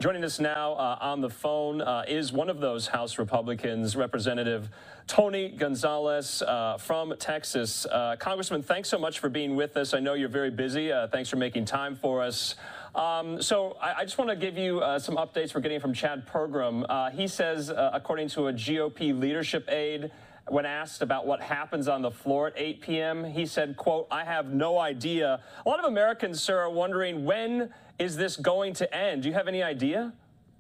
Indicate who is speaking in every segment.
Speaker 1: Joining us now on the phone is one of those House Republicans, Representative Tony Gonzalez from Texas. Congressman, thanks so much for being with us. I know you're very busy. Thanks for making time for us. So I just want to give you some updates we're getting from Chad Pergram. He says, according to a GOP leadership aide, when asked about what happens on the floor at 8 p.m., he said, quote, "I have no idea." A lot of Americans, sir, are wondering, when is this going to end? Do you have any idea?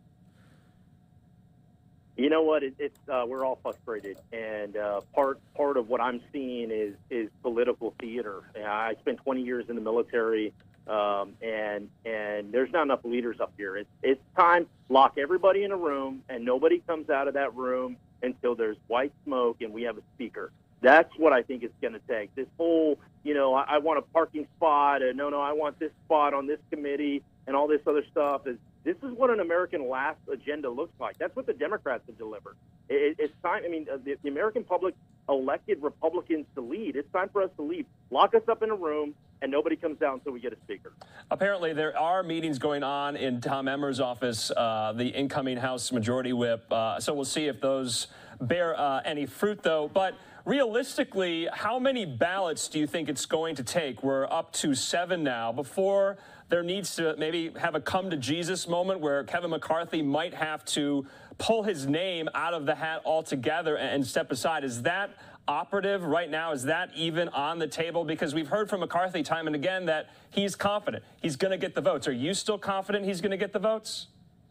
Speaker 2: You know what? We're all frustrated, and part of what I'm seeing is political theater. I spent 20 years in the military, and there's not enough leaders up here. It's time, lock everybody in a room, and nobody comes out of that room until there's white smoke and we have a speaker. That's what I think it's going to take. This whole, I want a parking spot, and no, I want this spot on this committee, and all this other stuff. This is what an American last agenda looks like. That's what the Democrats have delivered. It's time. I mean, the American public elected Republicans to lead. It's time for us to leave. Lock us up in a room, and nobody comes down until we get a speaker. Apparently,
Speaker 1: there are meetings going on in Tom Emmer's office, the incoming House Majority Whip. So we'll see if those bear any fruit, though. But realistically, how many ballots do you think it's going to take? We're up to 7 now before there needs to maybe have a come to Jesus moment where Kevin McCarthy might have to pull his name out of the hat altogether and step aside. Is that operative right now? Is that even on the table? Because we've heard from McCarthy time and again that he's confident he's going to get the votes. Are you still confident he's going to get the votes?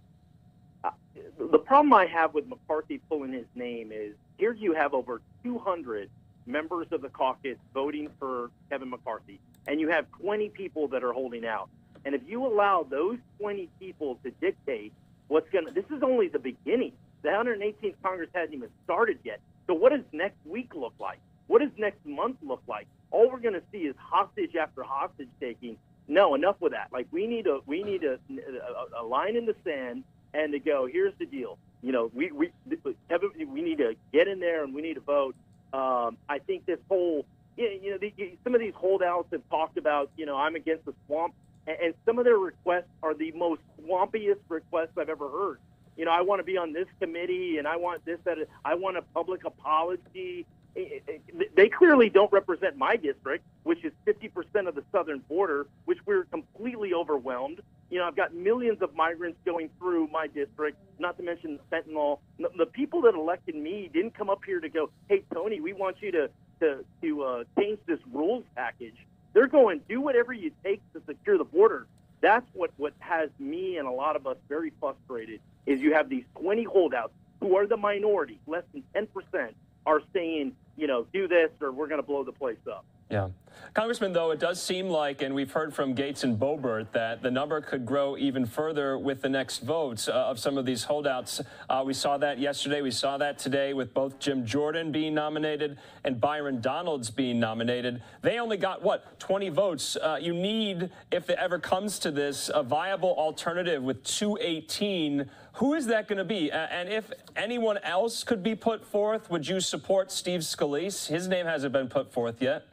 Speaker 2: The problem I have with McCarthy pulling his name is here you have over 200 members of the caucus voting for Kevin McCarthy, and you have 20 people that are holding out. And if you allow those 20 people to dictate this is only the beginning. The 118th Congress hasn't even started yet. So what does next week look like? What does next month look like? All we're going to see is hostage after hostage taking. No, enough with that. Like we need a line in the sand and to go, here's the deal. We need to get in there and we need to vote. I think this whole, some of these holdouts have talked about, I'm against the swamp. And some of their requests are the most swampiest requests I've ever heard. I want to be on this committee, and I want this, that, I want a public apology. They clearly don't represent my district, which is 50% of the southern border, which we're completely overwhelmed. I've got millions of migrants going through my district, not to mention the fentanyl. The people that elected me didn't come up here to go, hey, Tony, we want you to change this rules package. They're going, do whatever you take to secure the border. That's what has me and a lot of us very frustrated, is you have these 20 holdouts who are the minority, less than 10%, are saying, do this or we're going to blow the place up.
Speaker 1: Yeah. Congressman, though, it does seem like, and we've heard from Gates and Boebert, that the number could grow even further with the next votes of some of these holdouts. We saw that yesterday. We saw that today with both Jim Jordan being nominated and Byron Donalds being nominated. They only got, 20 votes. You need, if it ever comes to this, a viable alternative with 218. Who is that going to be? And if anyone else could be put forth, would you support Steve Scalise? His name hasn't been put forth yet.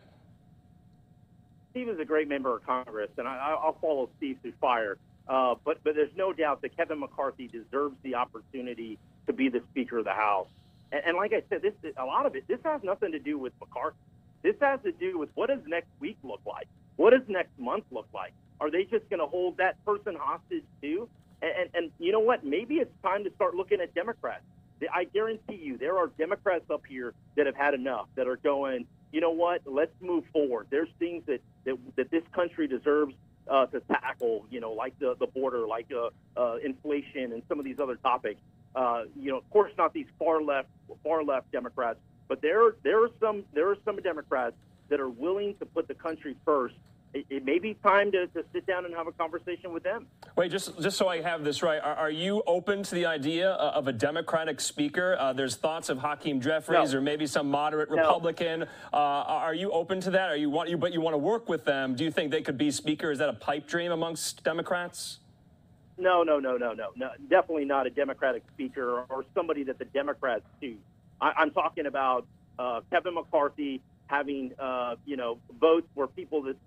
Speaker 2: Steve is a great member of Congress, and I'll follow Steve through fire. But there's no doubt that Kevin McCarthy deserves the opportunity to be the Speaker of the House. And like I said, a lot of it, this has nothing to do with McCarthy. This has to do with what does next week look like? What does next month look like? Are they just going to hold that person hostage too? And you know what? Maybe it's time to start looking at Democrats. I guarantee you there are Democrats up here that have had enough, that are going, you know what, let's move forward. There's things that this country deserves to tackle, like the border, like inflation and some of these other topics. Of course, not these far left Democrats, but there are some Democrats that are willing to put the country first. It may be time to sit down and have a conversation with them.
Speaker 1: Wait, just so I have this right, are you open to the idea of a Democratic speaker? There's thoughts of Hakeem Jeffries or maybe some moderate Republican. Are you open to that? But you want to work with them? Do you think they could be speaker? Is that a pipe dream amongst Democrats?
Speaker 2: No. Definitely not a Democratic speaker or somebody that the Democrats choose. I'm talking about Kevin McCarthy having, votes where people that say,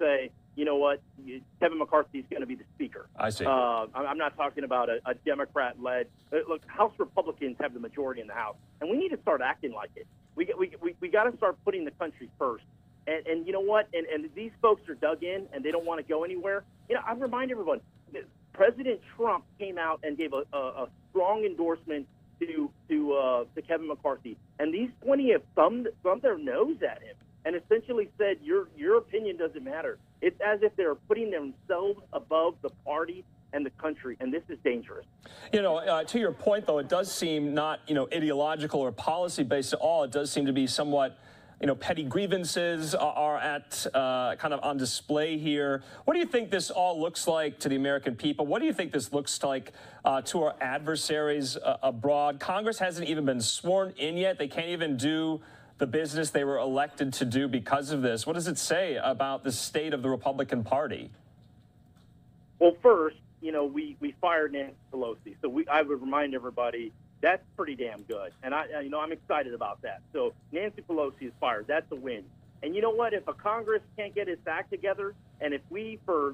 Speaker 2: you know what, Kevin McCarthy is going to be the speaker.
Speaker 1: I see.
Speaker 2: I'm not talking about a Democrat-led. Look, House Republicans have the majority in the House, and we need to start acting like it. We got to start putting the country first. And you know what? And these folks are dug in, and they don't want to go anywhere. You know, I remind everyone, President Trump came out and gave a strong endorsement to Kevin McCarthy, and these 20 have thumbed their nose at him and essentially said, your opinion doesn't matter. It's as if they're putting themselves above the party and the country, and this is dangerous.
Speaker 1: You know, to your point, though, it does seem not, ideological or policy-based at all. It does seem to be somewhat, petty grievances are at kind of on display here. What do you think this all looks like to the American people? What do you think this looks like to our adversaries abroad? Congress hasn't even been sworn in yet. They can't even do the business they were elected to do because of this. What does it say about the state of the Republican Party?
Speaker 2: Well, first, we fired Nancy Pelosi. So I would remind everybody that's pretty damn good. And I'm excited about that. So Nancy Pelosi is fired. That's a win. And you know what? If a Congress can't get its act together, and if we for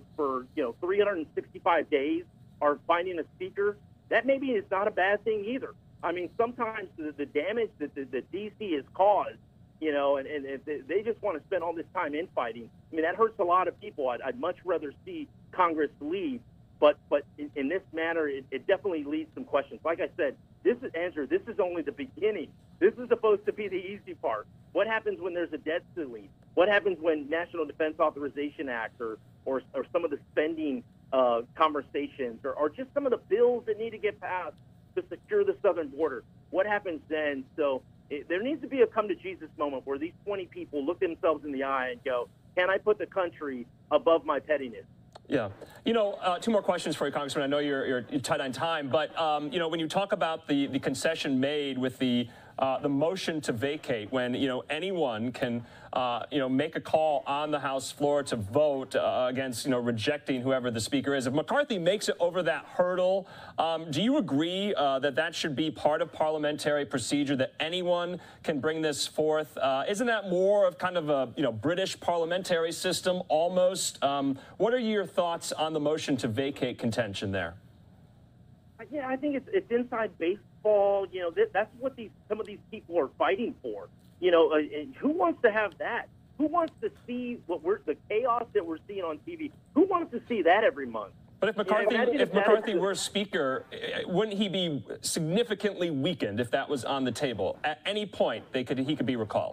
Speaker 2: 365 days are finding a speaker, that maybe is not a bad thing either. I mean, sometimes the damage that the D.C. has caused, and if they just want to spend all this time infighting, I mean, that hurts a lot of people. I'd much rather see Congress leave. But in this manner, it definitely leads some questions. Like I said, Andrew, this is only the beginning. This is supposed to be the easy part. What happens when there's a debt ceiling? What happens when National Defense Authorization Act or some of the spending conversations or just some of the bills that need to get passed to secure the southern border? What happens then? So there needs to be a come-to-Jesus moment where these 20 people look themselves in the eye and go, can I put the country above my pettiness?
Speaker 1: Yeah. Two more questions for you, Congressman. I know you're tight on time, but, when you talk about the concession made with the motion to vacate, when, anyone can, make a call on the House floor to vote against, rejecting whoever the speaker is. If McCarthy makes it over that hurdle, do you agree that should be part of parliamentary procedure, that anyone can bring this forth? Isn't that more of kind of a, British parliamentary system almost? What are your thoughts on the motion to vacate contention there?
Speaker 2: Yeah, I think it's inside baseball. That's what some of these people are fighting for. Who wants to have that? Who wants to see the chaos that we're seeing on TV? Who wants to see that every month?
Speaker 1: But if McCarthy were speaker, wouldn't he be significantly weakened if that was on the table? At any point, he could be recalled.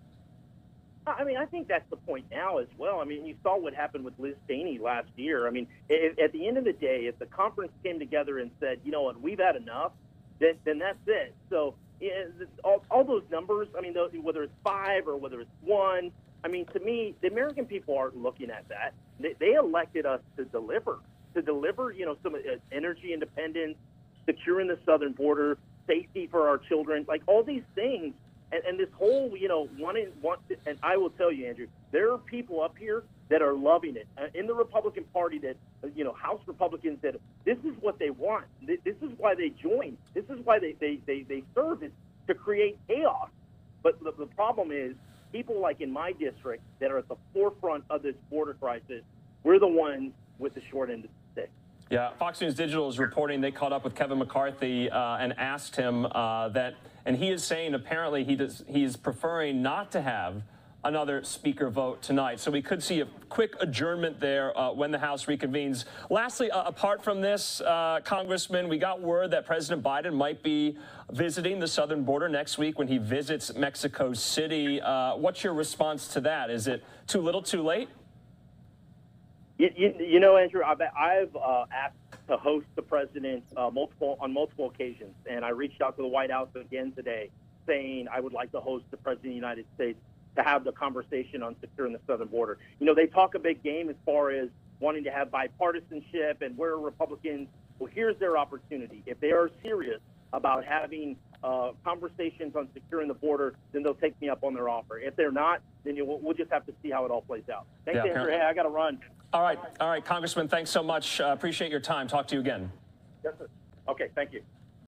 Speaker 2: I mean, I think that's the point now as well. I mean, you saw what happened with Liz Cheney last year. I mean, at the end of the day, if the conference came together and said, you know what, we've had enough, then that's it. So all those numbers, I mean, whether it's 5 or whether it's 1, I mean, to me, the American people aren't looking at that. They elected us to deliver, some energy independence, securing the southern border, safety for our children, like all these things. And this whole, and I will tell you, Andrew, there are people up here that are loving it in the Republican Party that, House Republicans that this is what they want. This is why they join. This is why they serve, is to create chaos. But the problem is people like in my district that are at the forefront of this border crisis, we're the ones with the short end of the stick.
Speaker 1: Yeah, Fox News Digital is reporting they caught up with Kevin McCarthy and asked him that, and he is saying apparently he's preferring not to have another speaker vote tonight. So we could see a quick adjournment there when the House reconvenes. Lastly, apart from this, Congressman, we got word that President Biden might be visiting the southern border next week when he visits Mexico City. What's your response to that? Is it too little, too late?
Speaker 2: Andrew, I've asked to host the president on multiple occasions, and I reached out to the White House again today saying I would like to host the president of the United States to have the conversation on securing the southern border. They talk a big game as far as wanting to have bipartisanship and where Republicans, well, here's their opportunity. If they are serious about having conversations on securing the border, then they'll take me up on their offer. If they're not, then we'll just have to see how it all plays out. Thanks, Andrew. Hey, I got to run.
Speaker 1: All right, Congressman, thanks so much. Appreciate your time. Talk to you again.
Speaker 2: Yes, sir. Okay, thank you.